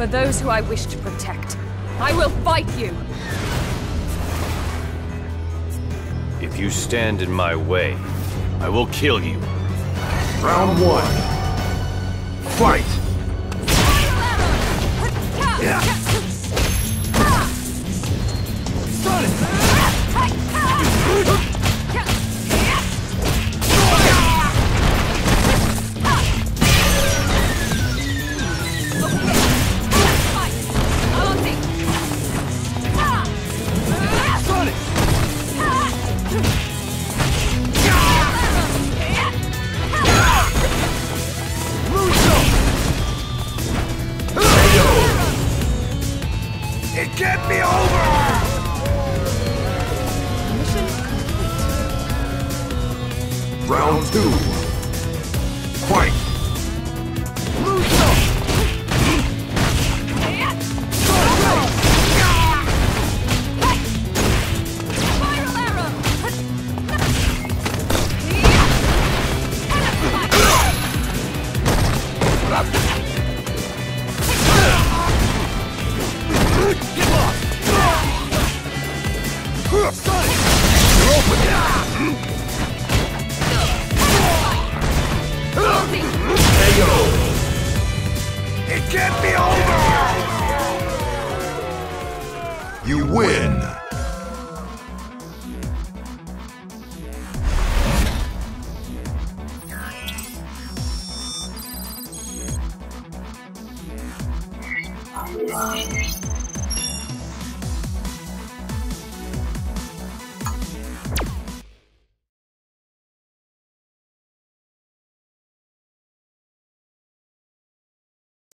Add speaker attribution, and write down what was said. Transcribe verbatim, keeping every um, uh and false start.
Speaker 1: For those who I wish to protect, I will fight you!
Speaker 2: If you stand in my way, I will kill you.
Speaker 3: Round one. Fight! Yeah. It can't be over!
Speaker 1: Mission complete.
Speaker 3: Round two. Fight! It can't be over! You win!
Speaker 4: Unleashed.